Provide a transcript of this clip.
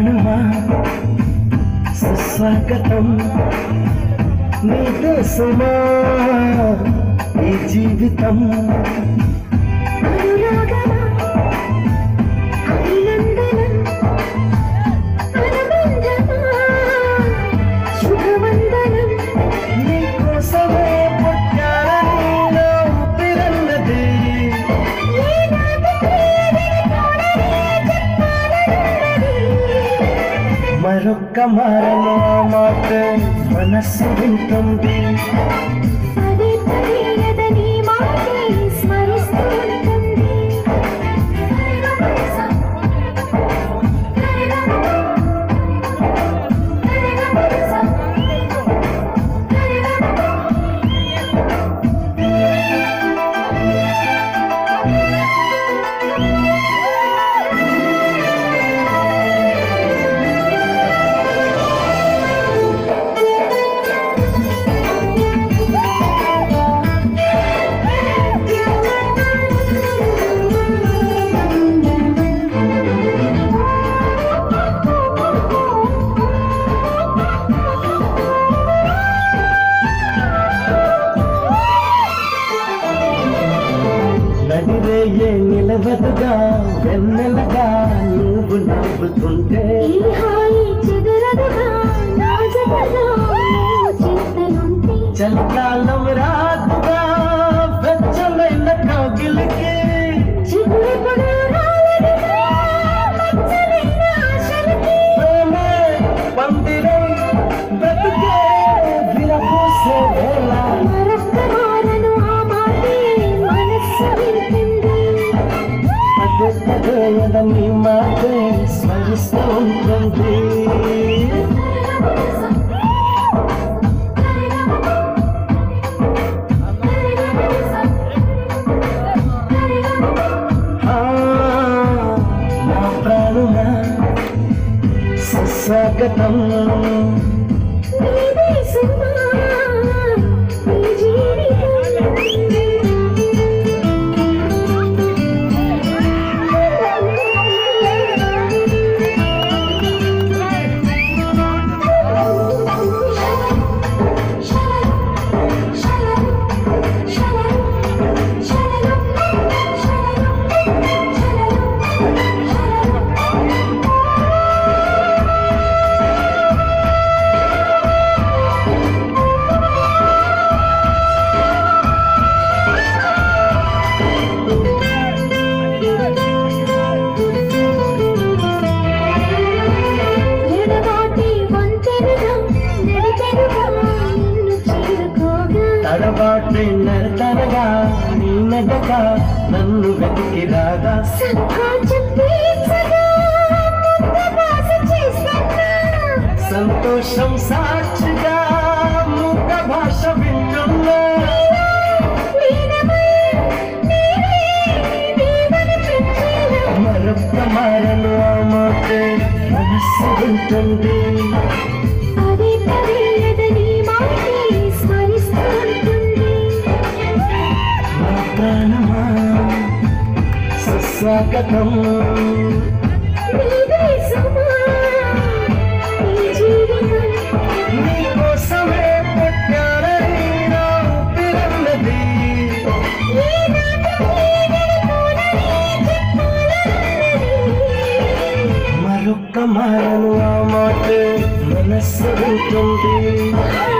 ప్రాణమా సుస్వాగతం నీదే సుమా ఈ జీవితం మరొక్క మారలో మాట మనస్సు వింటుంది నడిరేయే నిలవదుగా వెన్నెలగా నువ్వు నవ్వుతుంటే చలికాలం రాదుగా వెచ్చలైన కౌగిలికి పందిరై బ్రతుకే విరపోసే వేళ నీ మాటే స్మరిస్తూ ఉంటుంది నా ప్రాణమా సుస్వాగతం తడబాటే నరతరగా నీ నడగా నన్ను వెతికి రాగా సంతోషం సాక్షిగా ముఖ భాష వింటున్నా మరొక్క మారను ఆ మాటే మనస్సు వింటుంది ప్రాణమా సుస్వాగతం నీకోసమే పుట్టానని నా ఊపిరన్నది మరొక్క మారను ఆ మాట మనస్సు ఉంటుంది